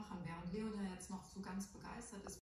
machen, während Leon ja jetzt noch so ganz begeistert ist